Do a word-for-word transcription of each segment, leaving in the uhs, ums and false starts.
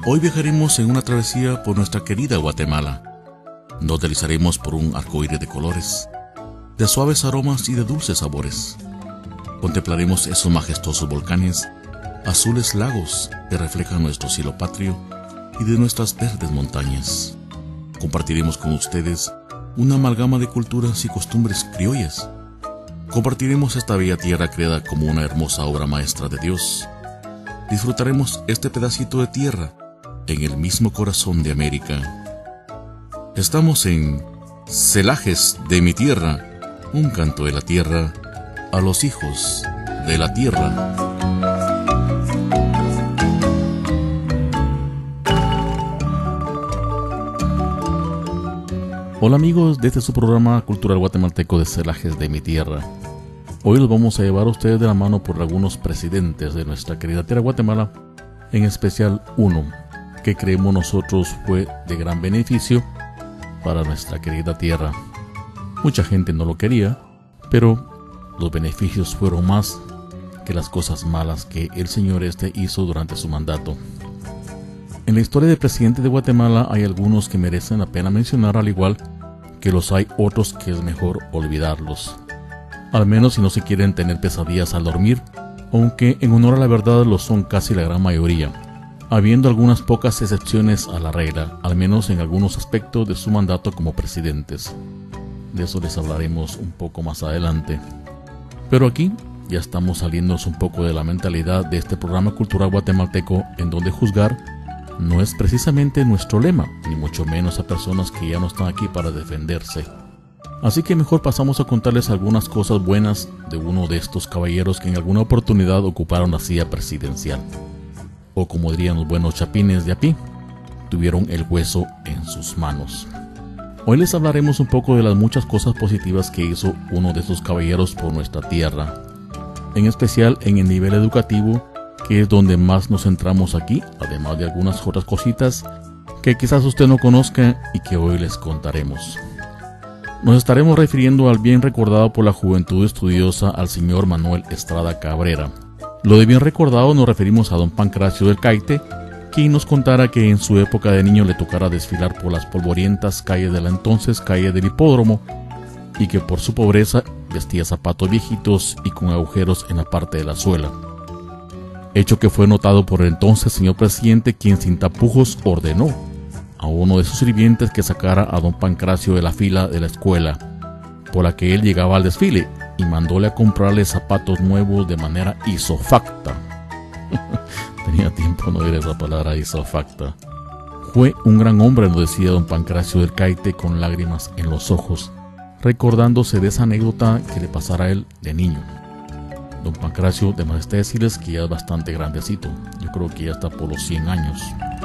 Hoy viajaremos en una travesía por nuestra querida Guatemala. Nos deslizaremos por un arcoíris de colores, de suaves aromas y de dulces sabores. Contemplaremos esos majestuosos volcanes, azules lagos que reflejan nuestro cielo patrio y de nuestras verdes montañas. Compartiremos con ustedes una amalgama de culturas y costumbres criollas. Compartiremos esta bella tierra creada como una hermosa obra maestra de Dios. Disfrutaremos este pedacito de tierra en el mismo corazón de América. Estamos en Celajes de mi tierra, un canto de la tierra a los hijos de la tierra. Hola amigos de este su programa cultural guatemalteco de Celajes de mi tierra. Hoy los vamos a llevar a ustedes de la mano por algunos presidentes de nuestra querida tierra Guatemala, en especial uno que creemos nosotros fue de gran beneficio para nuestra querida tierra. Mucha gente no lo quería, pero los beneficios fueron más que las cosas malas que el señor este hizo durante su mandato. En la historia del presidente de Guatemala hay algunos que merecen la pena mencionar, al igual que los hay otros que es mejor olvidarlos. Al menos si no se quieren tener pesadillas al dormir, aunque en honor a la verdad lo son casi la gran mayoría, habiendo algunas pocas excepciones a la regla, al menos en algunos aspectos de su mandato como presidentes. De eso les hablaremos un poco más adelante. Pero aquí ya estamos saliéndonos un poco de la mentalidad de este programa cultural guatemalteco, en donde juzgar no es precisamente nuestro lema, ni mucho menos a personas que ya no están aquí para defenderse. Así que mejor pasamos a contarles algunas cosas buenas de uno de estos caballeros que en alguna oportunidad ocuparon la silla presidencial. O como dirían los buenos chapines de a pie, tuvieron el hueso en sus manos. Hoy les hablaremos un poco de las muchas cosas positivas que hizo uno de estos caballeros por nuestra tierra, en especial en el nivel educativo, que es donde más nos centramos aquí, además de algunas otras cositas que quizás usted no conozca y que hoy les contaremos. Nos estaremos refiriendo al bien recordado por la juventud estudiosa al señor Manuel Estrada Cabrera. Lo de bien recordado nos referimos a don Pancracio del Caite, quien nos contara que en su época de niño le tocara desfilar por las polvorientas calles de la entonces calle del Hipódromo, y que por su pobreza vestía zapatos viejitos y con agujeros en la parte de la suela. Hecho que fue notado por el entonces señor presidente, quien sin tapujos ordenó a uno de sus sirvientes que sacara a don Pancracio de la fila de la escuela por la que él llegaba al desfile, y mandóle a comprarle zapatos nuevos de manera isofacta. Tenía tiempo no oír esa palabra, isofacta. Fue un gran hombre, nos decía don Pancracio del Caite con lágrimas en los ojos, recordándose de esa anécdota que le pasara a él de niño. Don Pancracio, de más está decirles que ya es bastante grandecito. Yo creo que ya está por los cien años.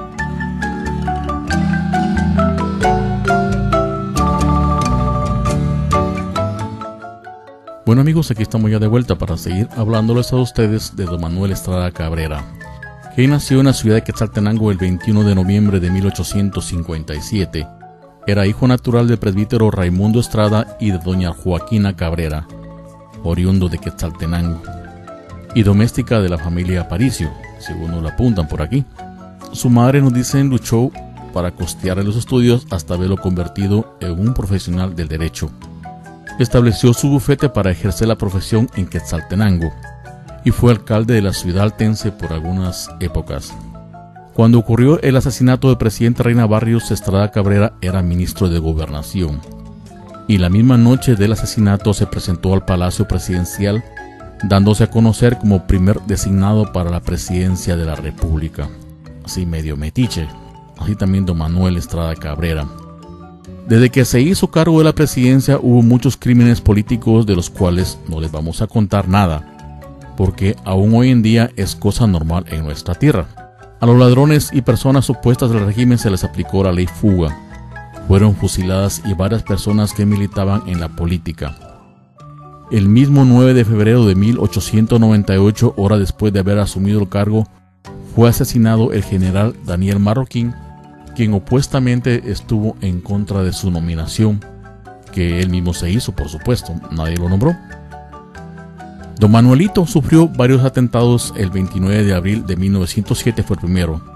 Bueno amigos, aquí estamos ya de vuelta para seguir hablándoles a ustedes de don Manuel Estrada Cabrera, que nació en la ciudad de Quetzaltenango el veintiuno de noviembre de mil ochocientos cincuenta y siete. Era hijo natural del presbítero Raimundo Estrada y de doña Joaquina Cabrera, oriundo de Quetzaltenango, y doméstica de la familia Aparicio, según nos lo apuntan por aquí. Su madre, nos dicen, luchó para costearle los estudios hasta haberlo convertido en un profesional del derecho. Estableció su bufete para ejercer la profesión en Quetzaltenango y fue alcalde de la ciudad altense por algunas épocas. Cuando ocurrió el asesinato del presidente Reina Barrios, Estrada Cabrera era ministro de Gobernación, y la misma noche del asesinato se presentó al Palacio Presidencial, dándose a conocer como primer designado para la presidencia de la República. Así medio metiche, así también don Manuel Estrada Cabrera. Desde que se hizo cargo de la presidencia hubo muchos crímenes políticos de los cuales no les vamos a contar nada, porque aún hoy en día es cosa normal en nuestra tierra. A los ladrones y personas opuestas al régimen se les aplicó la ley fuga. Fueron fusiladas y varias personas que militaban en la política. El mismo nueve de febrero de mil ochocientos noventa y ocho, hora después de haber asumido el cargo, fue asesinado el general Daniel Marroquín, quien opuestamente estuvo en contra de su nominación, que él mismo se hizo, por supuesto, nadie lo nombró. Don Manuelito sufrió varios atentados. El veintinueve de abril de mil novecientos siete fue el primero.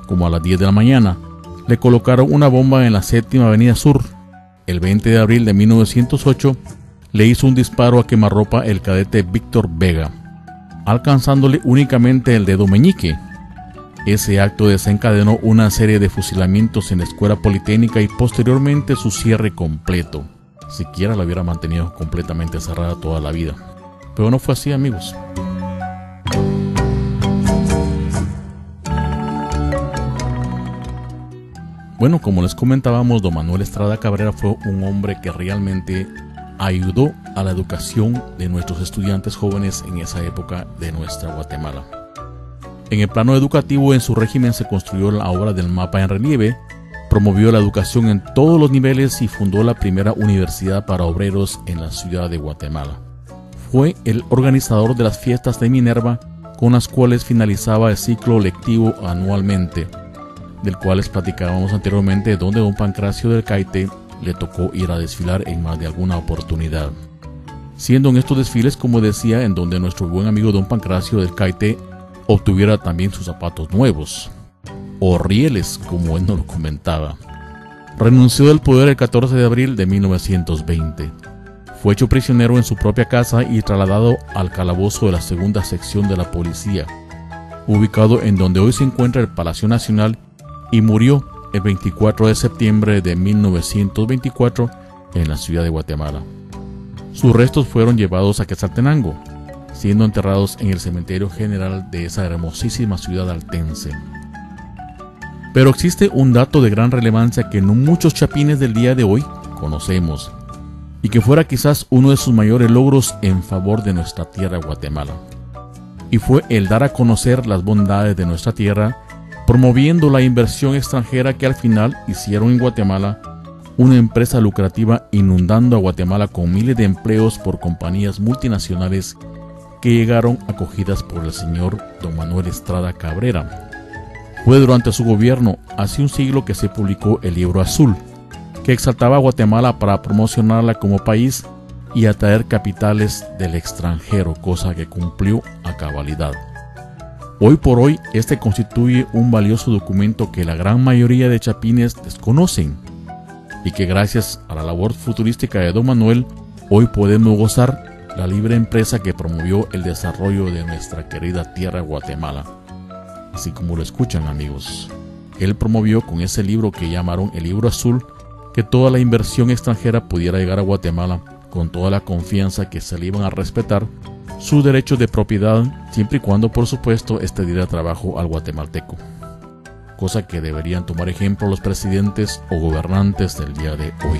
como a las diez de la mañana, le colocaron una bomba en la séptima avenida Sur. El veinte de abril de mil novecientos ocho, le hizo un disparo a quemarropa el cadete Víctor Vega, alcanzándole únicamente el dedo meñique. Ese acto desencadenó una serie de fusilamientos en la Escuela Politécnica y posteriormente su cierre completo. Siquiera la hubiera mantenido completamente cerrada toda la vida. Pero no fue así, amigos. Bueno, como les comentábamos, don Manuel Estrada Cabrera fue un hombre que realmente ayudó a la educación de nuestros estudiantes jóvenes en esa época de nuestra Guatemala. En el plano educativo, en su régimen se construyó la obra del mapa en relieve, promovió la educación en todos los niveles y fundó la primera universidad para obreros en la ciudad de Guatemala. Fue el organizador de las fiestas de Minerva, con las cuales finalizaba el ciclo lectivo anualmente, del cual les platicábamos anteriormente, donde don Pancracio del Caite le tocó ir a desfilar en más de alguna oportunidad. Siendo en estos desfiles, como decía, en donde nuestro buen amigo don Pancracio del Caite obtuviera también sus zapatos nuevos, o rieles, como él nos lo comentaba. Renunció del poder el catorce de abril de mil novecientos veinte. Fue hecho prisionero en su propia casa y trasladado al calabozo de la segunda sección de la policía, ubicado en donde hoy se encuentra el Palacio Nacional, y murió el veinticuatro de septiembre de mil novecientos veinticuatro en la ciudad de Guatemala. Sus restos fueron llevados a Quetzaltenango, siendo enterrados en el cementerio general de esa hermosísima ciudad altense. Pero existe un dato de gran relevancia que no muchos chapines del día de hoy conocemos, y que fuera quizás uno de sus mayores logros en favor de nuestra tierra Guatemala, y fue el dar a conocer las bondades de nuestra tierra, promoviendo la inversión extranjera que al final hicieron en Guatemala una empresa lucrativa, inundando a Guatemala con miles de empleos por compañías multinacionales que llegaron acogidas por el señor don Manuel Estrada Cabrera. Fue durante su gobierno, hace un siglo, que se publicó el Libro Azul, que exaltaba a Guatemala para promocionarla como país y atraer capitales del extranjero, cosa que cumplió a cabalidad. Hoy por hoy, este constituye un valioso documento que la gran mayoría de chapines desconocen, y que gracias a la labor futurística de don Manuel, hoy podemos gozar la libre empresa que promovió el desarrollo de nuestra querida tierra Guatemala. Así como lo escuchan, amigos, él promovió con ese libro que llamaron el Libro Azul que toda la inversión extranjera pudiera llegar a Guatemala con toda la confianza que se le iban a respetar sus derechos de propiedad, siempre y cuando, por supuesto, este diera trabajo al guatemalteco, cosa que deberían tomar ejemplo los presidentes o gobernantes del día de hoy.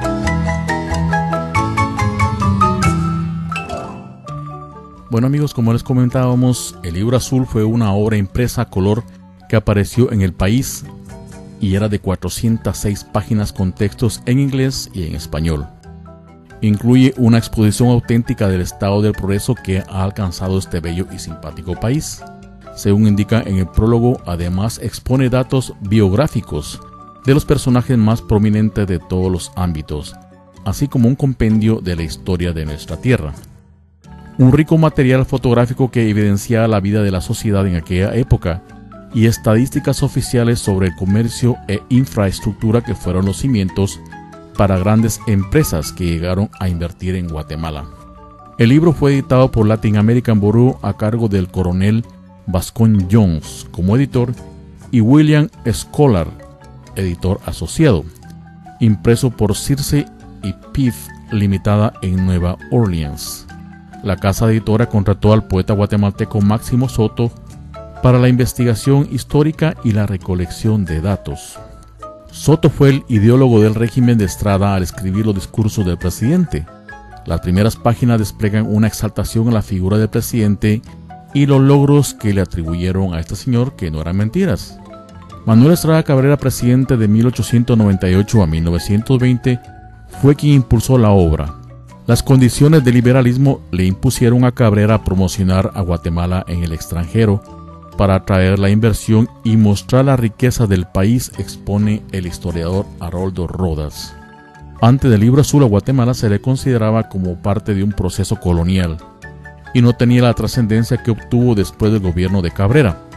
Bueno, amigos, como les comentábamos, el Libro Azul fue una obra impresa a color que apareció en El País y era de cuatrocientas seis páginas con textos en inglés y en español. Incluye una exposición auténtica del estado del progreso que ha alcanzado este bello y simpático país. Según indica en el prólogo, además expone datos biográficos de los personajes más prominentes de todos los ámbitos, así como un compendio de la historia de nuestra tierra. Un rico material fotográfico que evidencia la vida de la sociedad en aquella época y estadísticas oficiales sobre el comercio e infraestructura que fueron los cimientos para grandes empresas que llegaron a invertir en Guatemala. El libro fue editado por Latin American Bureau a cargo del coronel Vascon Jones como editor y William Scholar, editor asociado, impreso por Circe y Piff Limitada en Nueva Orleans. La casa editora contrató al poeta guatemalteco Máximo Soto para la investigación histórica y la recolección de datos. Soto fue el ideólogo del régimen de Estrada al escribir los discursos del presidente. Las primeras páginas despliegan una exaltación a la figura del presidente y los logros que le atribuyeron a este señor, que no eran mentiras. Manuel Estrada Cabrera, presidente de mil ochocientos noventa y ocho a mil novecientos veinte, fue quien impulsó la obra. Las condiciones del liberalismo le impusieron a Cabrera a promocionar a Guatemala en el extranjero para atraer la inversión y mostrar la riqueza del país, expone el historiador Haroldo Rodas. Antes del Libro Azul, a Guatemala se le consideraba como parte de un proceso colonial y no tenía la trascendencia que obtuvo después del gobierno de Cabrera.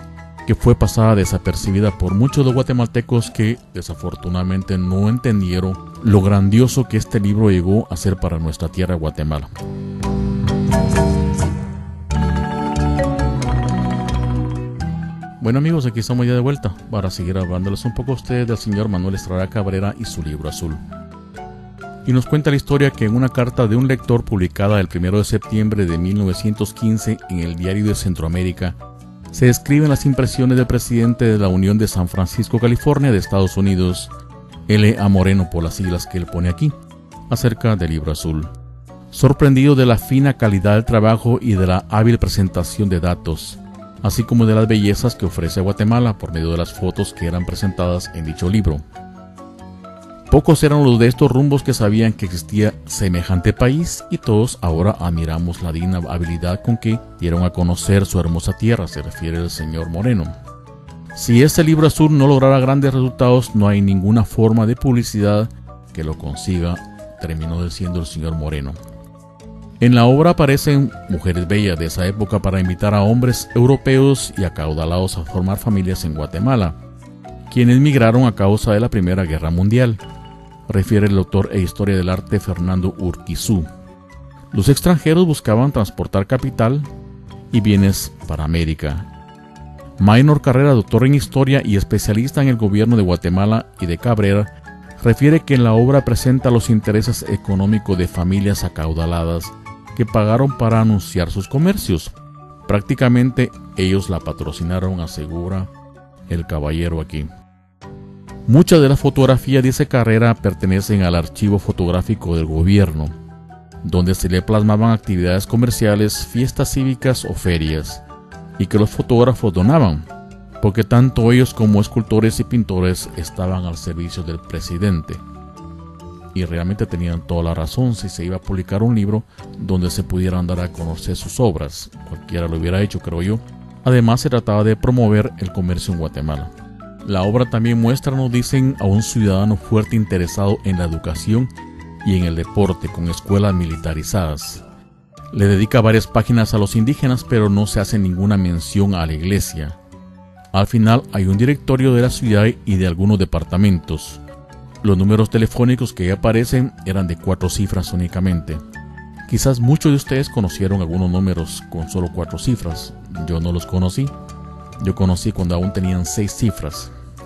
que fue pasada desapercibida por muchos de guatemaltecos que desafortunadamente no entendieron lo grandioso que este libro llegó a ser para nuestra tierra Guatemala. Bueno amigos, aquí estamos ya de vuelta para seguir hablándoles un poco a ustedes del señor Manuel Estrada Cabrera y su libro azul. Y nos cuenta la historia que en una carta de un lector publicada el primero de septiembre de mil novecientos quince en el Diario de Centroamérica, se describen las impresiones del presidente de la Unión de San Francisco, California, de Estados Unidos, L A Moreno por las siglas que él pone aquí, acerca del libro azul. Sorprendido de la fina calidad del trabajo y de la hábil presentación de datos, así como de las bellezas que ofrece Guatemala por medio de las fotos que eran presentadas en dicho libro. Pocos eran los de estos rumbos que sabían que existía semejante país, y todos ahora admiramos la digna habilidad con que dieron a conocer su hermosa tierra, se refiere el señor Moreno. Si este libro azul no lograra grandes resultados, no hay ninguna forma de publicidad que lo consiga, terminó diciendo el señor Moreno. En la obra aparecen mujeres bellas de esa época para invitar a hombres europeos y acaudalados a formar familias en Guatemala, quienes migraron a causa de la Primera Guerra Mundial, refiere el autor e historia del arte Fernando Urquizú. Los extranjeros buscaban transportar capital y bienes para América. Maynor Carrera, doctor en historia y especialista en el gobierno de Guatemala y de Cabrera, refiere que en la obra presenta los intereses económicos de familias acaudaladas que pagaron para anunciar sus comercios. Prácticamente ellos la patrocinaron, asegura el caballero aquí. Muchas de las fotografías, dice Carrera, pertenecen al archivo fotográfico del gobierno, donde se le plasmaban actividades comerciales, fiestas cívicas o ferias, y que los fotógrafos donaban, porque tanto ellos como escultores y pintores estaban al servicio del presidente. Y realmente tenían toda la razón si se iba a publicar un libro donde se pudieran dar a conocer sus obras. Cualquiera lo hubiera hecho, creo yo. Además, se trataba de promover el comercio en Guatemala. La obra también muestra, nos dicen, a un ciudadano fuerte interesado en la educación y en el deporte, con escuelas militarizadas. Le dedica varias páginas a los indígenas, pero no se hace ninguna mención a la iglesia. Al final hay un directorio de la ciudad y de algunos departamentos. Los números telefónicos que aparecen eran de cuatro cifras únicamente. Quizás muchos de ustedes conocieron algunos números con solo cuatro cifras. Yo no los conocí. Yo conocí cuando aún tenían seis cifras.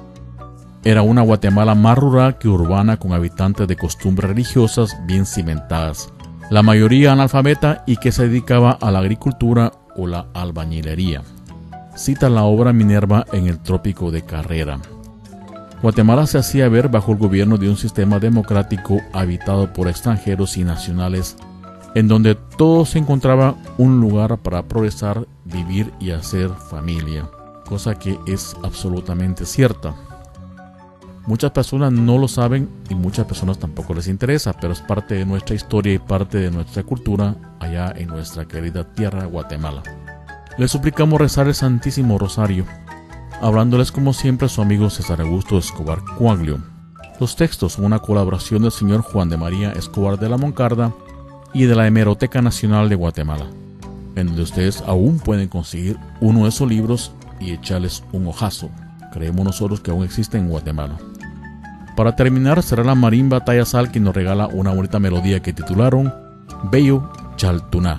Era una Guatemala más rural que urbana, con habitantes de costumbres religiosas bien cimentadas, la mayoría analfabeta y que se dedicaba a la agricultura o la albañilería. Cita la obra Minerva en el Trópico de Carrera. Guatemala se hacía ver bajo el gobierno de un sistema democrático habitado por extranjeros y nacionales, en donde todo se encontraba un lugar para progresar, vivir y hacer familia, cosa que es absolutamente cierta. Muchas personas no lo saben y muchas personas tampoco les interesa, pero es parte de nuestra historia y parte de nuestra cultura allá en nuestra querida tierra Guatemala. Les suplicamos rezar el Santísimo Rosario, hablándoles como siempre su amigo César Augusto Escobar Coaglio. Los textos son una colaboración del señor Juan de María Escobar de la Moncarda y de la Hemeroteca Nacional de Guatemala, en donde ustedes aún pueden conseguir uno de esos libros y echarles un ojazo. Creemos nosotros que aún existen en Guatemala. Para terminar, será la marimba Tayasal quien nos regala una bonita melodía que titularon Bello Chaltuná.